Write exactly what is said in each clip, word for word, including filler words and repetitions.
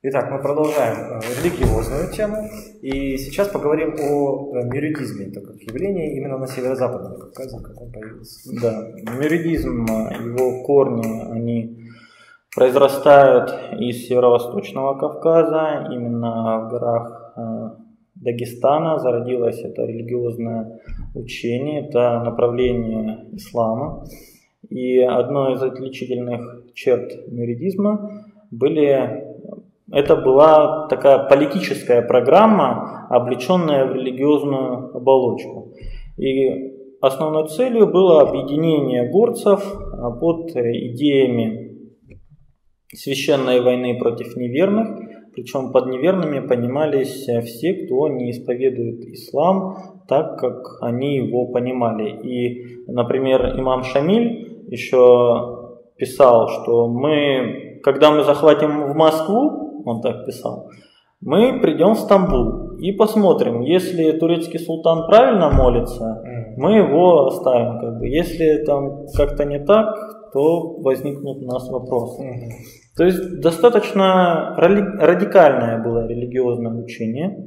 Итак, мы продолжаем религиозную тему, и сейчас поговорим о мюридизме, так как явление именно на северо-западном Кавказе, как он появился. Да, мюридизм, его корни, они произрастают из северо-восточного Кавказа, именно в горах Дагестана зародилось это религиозное учение, это направление ислама. И одной из отличительных черт мюридизма были... Это была такая политическая программа, облеченная в религиозную оболочку. И основной целью было объединение горцев под идеями священной войны против неверных. Причем под неверными понимались все, кто не исповедует ислам так, как они его понимали. И, например, имам Шамиль еще писал, что мы, когда мы захватим в Москву, он так писал, мы придем в Стамбул и посмотрим, если турецкий султан правильно молится, мы его оставим. Как бы. Если там как-то не так, то возникнут у нас вопросы. То есть достаточно радикальное было религиозное учение.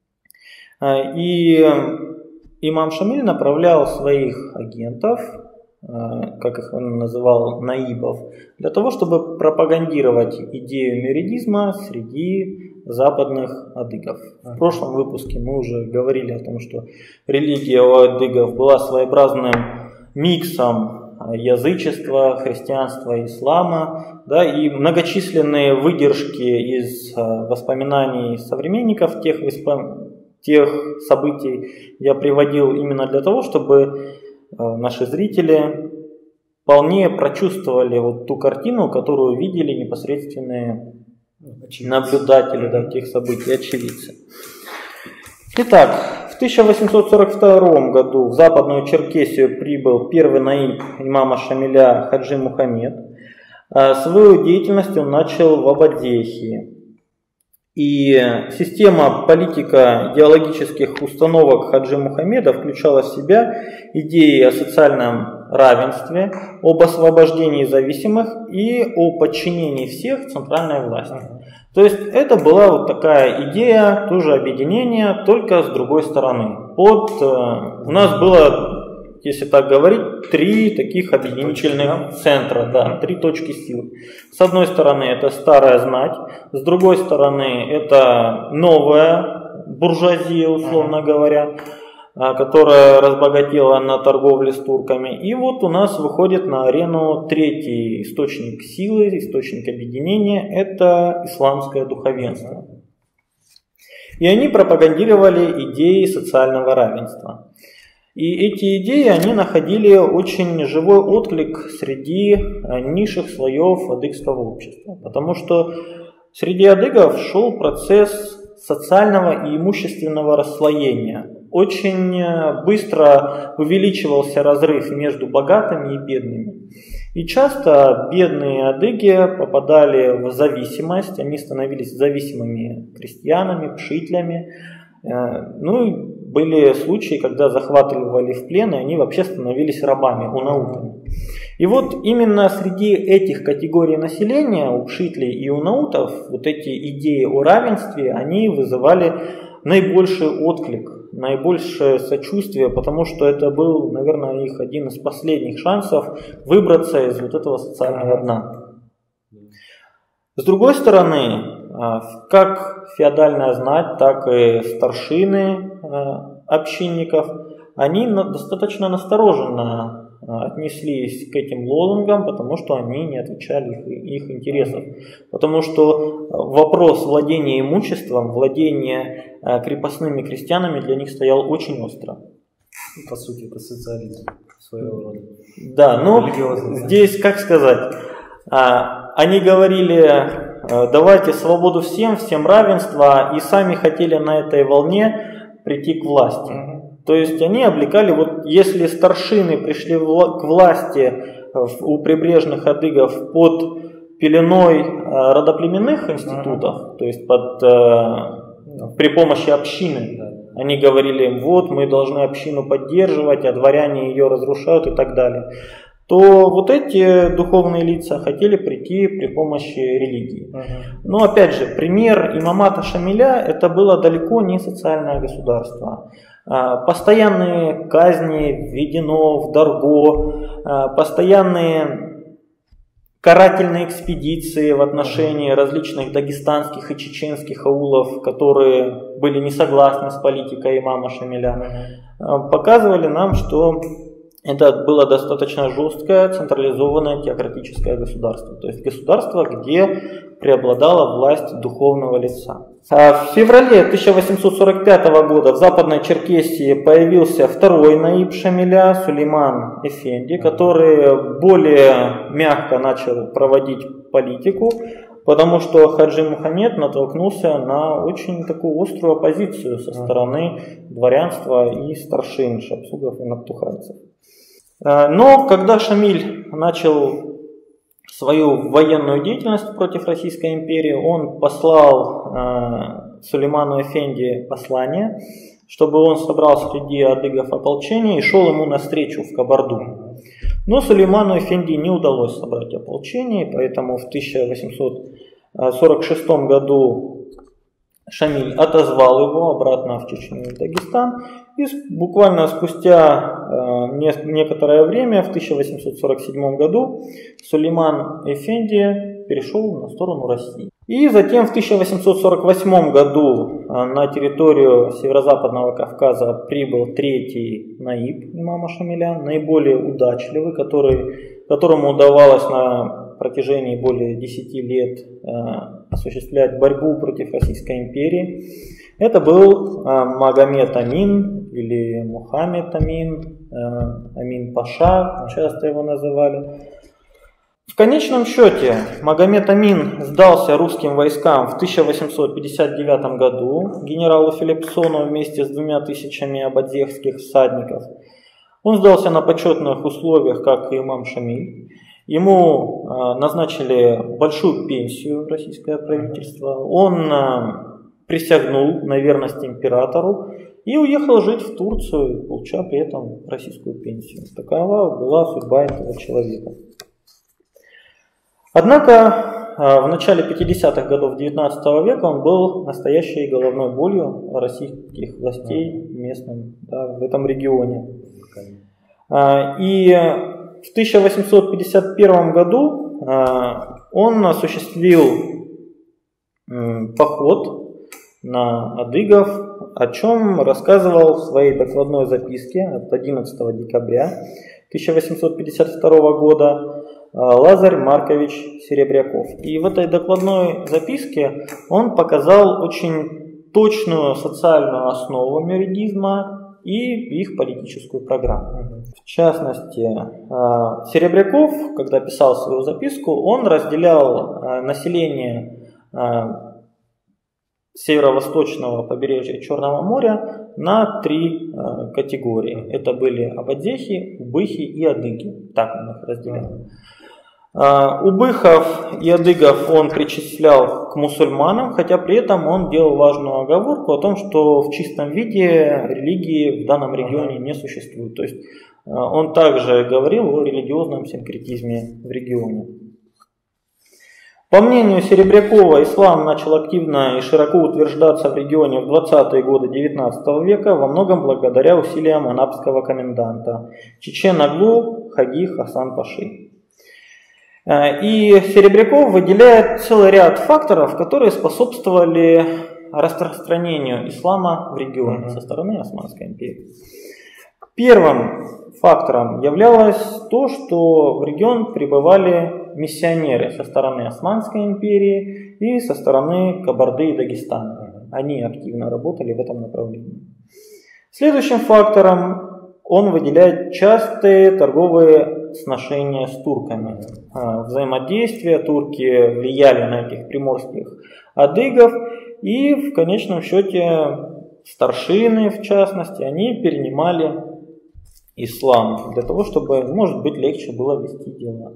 И имам Шамиль направлял своих агентов, как их он называл, наибов, для того, чтобы пропагандировать идею мюридизма среди западных адыгов. В прошлом выпуске мы уже говорили о том, что религия у адыгов была своеобразным миксом язычества, христианства и ислама, да, и многочисленные выдержки из воспоминаний современников тех, тех событий я приводил именно для того, чтобы наши зрители вполне прочувствовали вот ту картину, которую видели непосредственные наблюдатели, да, тех событий, очевидцы. Итак, в тысяча восемьсот сорок втором году в Западную Черкесию прибыл первый наиб имама Шамиля Хаджи Мухаммед. Свою деятельность он начал в Абадзехии. И система политико-идеологических установок Хаджи Мухаммеда включала в себя идеи о социальном равенстве, об освобождении зависимых и о подчинении всех центральной власти. То есть это была вот такая идея, тоже объединения, только с другой стороны. Под, у нас было, если так говорить, три таких объединительных центра, да, три точки силы. С одной стороны это старая знать, с другой стороны это новая буржуазия, условно говоря, которая разбогатела на торговле с турками. И вот у нас выходит на арену третий источник силы, источник объединения, это исламское духовенство. И они пропагандировали идеи социального равенства. И эти идеи, они находили очень живой отклик среди низших слоев адыгского общества. Потому что среди адыгов шел процесс социального и имущественного расслоения. Очень быстро увеличивался разрыв между богатыми и бедными. И часто бедные адыги попадали в зависимость, они становились зависимыми крестьянами, пшитлями. Ну и были случаи, когда захватывали в плен, и они вообще становились рабами, унаутами. И вот именно среди этих категорий населения, у пшитлей и унаутов, вот эти идеи о равенстве, они вызывали наибольший отклик, наибольшее сочувствие, потому что это был, наверное, их один из последних шансов выбраться из вот этого социального дна. С другой стороны, как феодальная знать, так и старшины общинников, они достаточно настороженно отнеслись к этим лозунгам, потому что они не отвечали их, их интересам. Потому что вопрос владения имуществом, владения крепостными крестьянами для них стоял очень остро. По сути, это социализм своего рода. Да, ну здесь, как сказать, они говорили: давайте свободу всем, всем равенство, и сами хотели на этой волне прийти к власти. То есть они облекали, вот если старшины пришли к власти у прибрежных адыгов под пеленой родоплеменных институтов, то есть под, при помощи общины, они говорили: вот мы должны общину поддерживать, а дворяне ее разрушают и так далее, то вот эти духовные лица хотели прийти при помощи религии. Uh-huh. Но опять же, пример имамата Шамиля — это было далеко не социальное государство. Постоянные казни введено в Дарго, постоянные карательные экспедиции в отношении различных дагестанских и чеченских аулов, которые были не согласны с политикой имама Шамиля, показывали нам, что это было достаточно жесткое, централизованное теократическое государство. То есть государство, где преобладала власть духовного лица. В феврале тысяча восемьсот сорок пятого года в Западной Черкесии появился второй наиб Шамиля, Сулейман Эфенди, который более мягко начал проводить политику, потому что Хаджи Мухаммед натолкнулся на очень такую острую оппозицию со стороны дворянства и старшин, шапсугов и наптухайцев. Но когда Шамиль начал свою военную деятельность против Российской империи, он послал э, Сулейману Эфенди послание, чтобы он собрал среди адыгов ополчение и шел ему навстречу в Кабарду. Но Сулейману Эфенди не удалось собрать ополчение, поэтому в тысяча восемьсот сорок шестом году Шамиль отозвал его обратно в Чечню и Дагестан, и буквально спустя э, не, некоторое время, в тысяча восемьсот сорок седьмом году, Сулейман Эфенди перешел на сторону России. И затем в тысяча восемьсот сорок восьмом году э, на территорию Северо-Западного Кавказа прибыл третий наиб имама Шамиля, наиболее удачливый, который, которому удавалось на протяжении более десяти лет э, осуществлять борьбу против Российской империи. Это был э, Магомед Амин или Мухаммед Амин, э, Амин Паша, часто его называли. В конечном счете Магомед Амин сдался русским войскам в тысяча восемьсот пятьдесят девятом году генералу Филипсону вместе с двумя тысячами абадзехских всадников. Он сдался на почетных условиях, как и имам Шамиль. Ему э, назначили большую пенсию российское правительство. Он э, присягнул на верность императору и уехал жить в Турцию, получая при этом российскую пенсию. Такова была судьба этого человека. Однако э, в начале пятидесятых годов девятнадцатого века он был настоящей головной болью российских властей местным, да, в этом регионе. Э, и В тысяча восемьсот пятьдесят первом году э, он осуществил э, поход на адыгов, о чем рассказывал в своей докладной записке от одиннадцатого декабря тысяча восемьсот пятьдесят второго года э, Лазарь Маркович Серебряков. И в этой докладной записке он показал очень точную социальную основу мюридизма и их политическую программу. В частности, Серебряков, когда писал свою записку, он разделял население северо-восточного побережья Черного моря на три категории. Это были абадзехи, убыхи и адыги. Так он их разделял. Убыхов и адыгов он причислял к мусульманам, хотя при этом он делал важную оговорку о том, что в чистом виде религии в данном регионе не существует. То есть он также говорил о религиозном синкретизме в регионе. По мнению Серебрякова, ислам начал активно и широко утверждаться в регионе в двадцатые годы девятнадцатого века, во многом благодаря усилиям анапского коменданта Чечен-Аглу Хаги Хасан Паши. И Серебряков выделяет целый ряд факторов, которые способствовали распространению ислама в регионе со стороны Османской империи. Первым фактором являлось то, что в регион прибывали миссионеры со стороны Османской империи и со стороны Кабарды и Дагестана. Они активно работали в этом направлении. Следующим фактором он выделяет частые торговые сношения с турками. Взаимодействие, турки влияли на этих приморских адыгов, и в конечном счете старшины, в частности, они перенимали ислам для того, чтобы, может быть, легче было вести дела.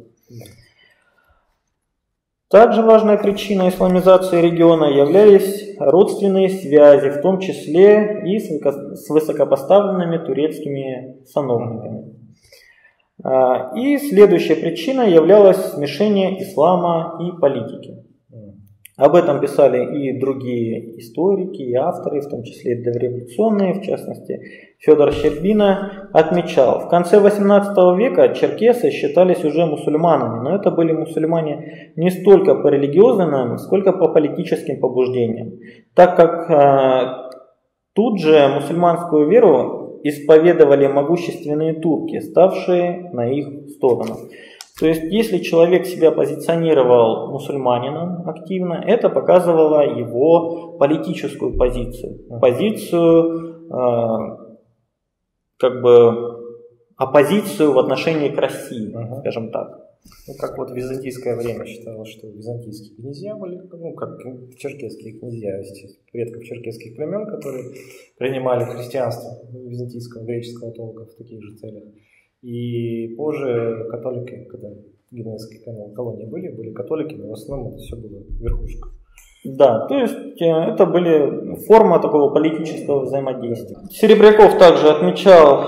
Также важной причиной исламизации региона являлись родственные связи, в том числе и с высокопоставленными турецкими сановниками. И следующая причина являлась смешение ислама и политики. Об этом писали и другие историки, и авторы, в том числе и дореволюционные, в частности, Федор Щербина отмечал, в конце восемнадцатого века черкесы считались уже мусульманами, но это были мусульмане не столько по религиозным, сколько по политическим побуждениям, так как э, тут же мусульманскую веру исповедовали могущественные турки, ставшие на их сторону. То есть, если человек себя позиционировал мусульманином активно, это показывало его политическую позицию. Позицию, э, как бы, оппозицию в отношении к России, uh-huh. скажем так. Ну, как вот в византийское время считалось, что византийские князья были, ну, как черкесские князья, предков черкесских племен, которые принимали христианство византийского, греческого толка в таких же целях. И позже католики, когда генуэзские колонии были, были католики, но в основном это все было верхушка. Да, то есть это были формы такого политического взаимодействия. Серебряков также отмечал,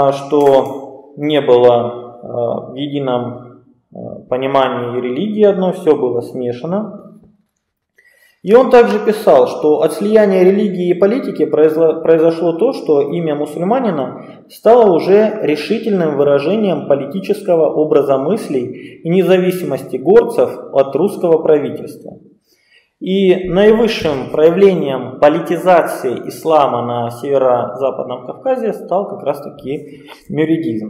что не было в едином понимании религии одной, все было смешано. И он также писал, что от слияния религии и политики произошло то, что имя мусульманина стало уже решительным выражением политического образа мыслей и независимости горцев от русского правительства. И наивысшим проявлением политизации ислама на северо-западном Кавказе стал как раз-таки мюридизм.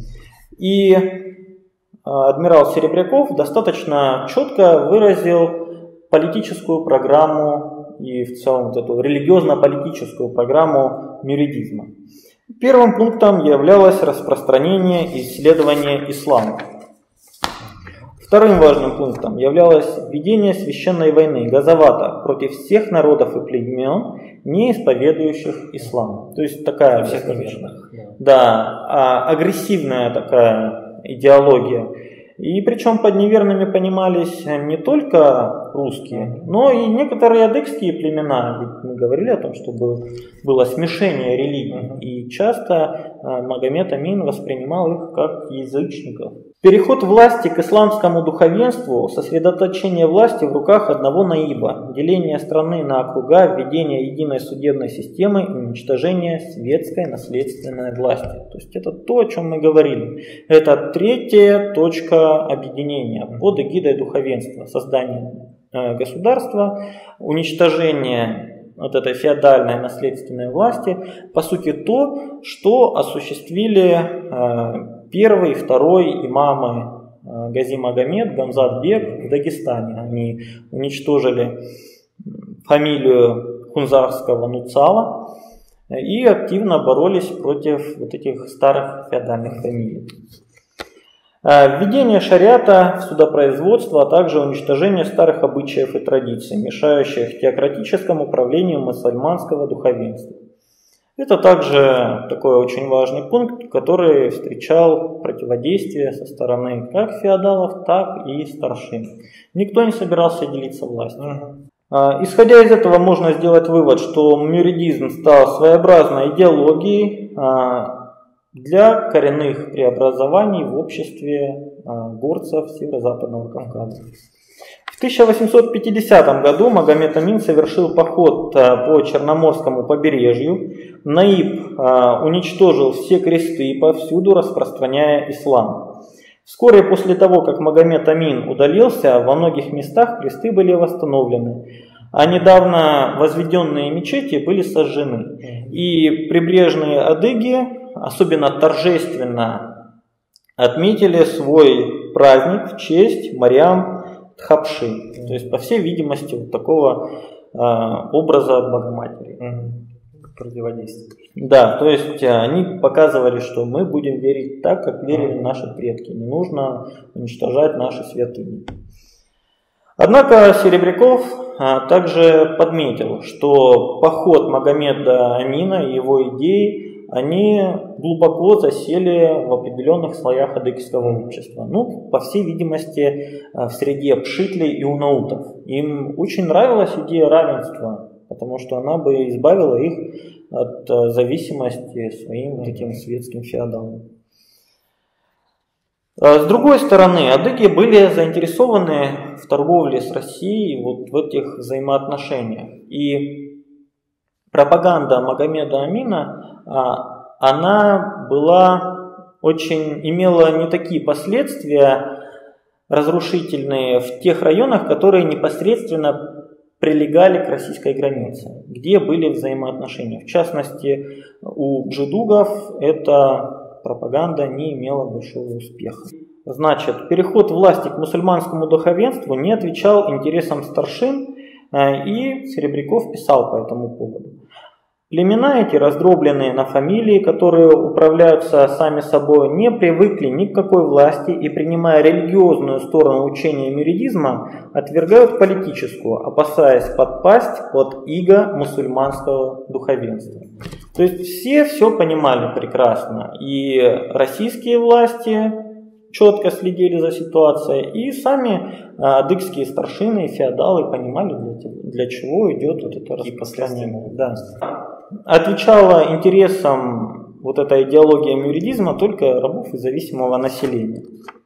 И адмирал Серебряков достаточно четко выразил политическую программу и в целом вот эту религиозно-политическую программу мюридизма. Первым пунктом являлось распространение и исследование ислама. Вторым важным пунктом являлось ведение священной войны газавата против всех народов и племен, не исповедующих ислам. То есть такая всех неверных. Да, агрессивная такая идеология. И причем под неверными понимались не только русские, но и некоторые адыгские племена. Ведь мы говорили о том, что было, было смешение религий. И часто Магомед Амин воспринимал их как язычников. Переход власти к исламскому духовенству, сосредоточение власти в руках одного наиба, деление страны на округа, введение единой судебной системы и уничтожение светской наследственной власти. То есть это то, о чем мы говорили. Это третья точка объединения под эгидой духовенства. Создание государства, уничтожение вот этой феодальной наследственной власти. По сути то, что осуществили первый и второй имамы Гази Магомед, Гамзат Бек в Дагестане. Они уничтожили фамилию хунзарского Нуцала и активно боролись против вот этих старых феодальных фамилий. Введение шариата в судопроизводство, а также уничтожение старых обычаев и традиций, мешающих теократическому управлению мусульманского духовенства. Это также такой очень важный пункт, который встречал противодействие со стороны как феодалов, так и старшин. Никто не собирался делиться властью. Исходя из этого, можно сделать вывод, что мюридизм стал своеобразной идеологией для коренных преобразований в обществе горцев Северо-Западного Кавказа. В тысяча восемьсот пятидесятом году Магомед Амин совершил поход по Черноморскому побережью. Наиб уничтожил все кресты, повсюду распространяя ислам. Вскоре после того, как Магомед Амин удалился, во многих местах кресты были восстановлены, а недавно возведенные мечети были сожжены. И прибрежные адыги особенно торжественно отметили свой праздник в честь Мариам Тхапши. То есть, по всей видимости, вот такого э, образа Богоматери. Противодействие. Да, то есть они показывали, что мы будем верить так, как верили наши предки. Не нужно уничтожать наши святыни. Однако Серебряков а, также подметил, что поход Магомеда Амина и его идеи, они глубоко засели в определенных слоях адыгского общества. Ну, по всей видимости, в среде пшитлей и унаутов. Им очень нравилась идея равенства, потому что она бы избавила их от зависимости своим вот этим светским феодалам. С другой стороны, адыги были заинтересованы в торговле с Россией вот в этих взаимоотношениях. И пропаганда Магомеда Амина, она была очень, имела не такие последствия разрушительные в тех районах, которые непосредственно прилегали к российской границе, где были взаимоотношения. В частности, у джедугов эта пропаганда не имела большого успеха. Значит, переход власти к мусульманскому духовенству не отвечал интересам старшин, и Серебряков писал по этому поводу. Племена эти, раздробленные на фамилии, которые управляются сами собой, не привыкли ни к какой власти и, принимая религиозную сторону учения мюридизма, отвергают политическую, опасаясь подпасть под иго мусульманского духовенства. То есть все все понимали прекрасно. И российские власти четко следили за ситуацией, и сами адыгские старшины и феодалы понимали, для, для чего идет вот это распространение. Да. Отвечала интересам вот эта идеология мюридизма только рабов и зависимого населения.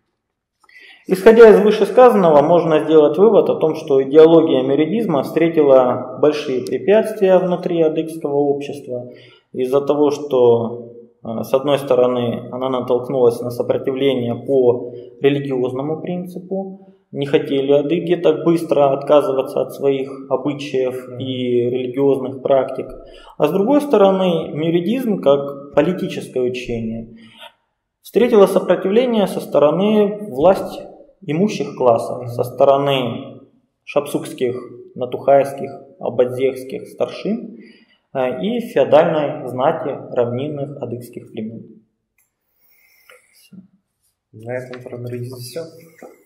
Исходя из вышесказанного, можно сделать вывод о том, что идеология мюридизма встретила большие препятствия внутри адыгского общества из-за того, что, с одной стороны, она натолкнулась на сопротивление по религиозному принципу. Не хотели адыги так быстро отказываться от своих обычаев и религиозных практик. А с другой стороны, мюридизм, как политическое учение, встретило сопротивление со стороны власть имущих классов, со стороны шапсукских, натухайских, абадзехских старшин и феодальной знати равнинных адыгских племен. На этом про мюридизм все.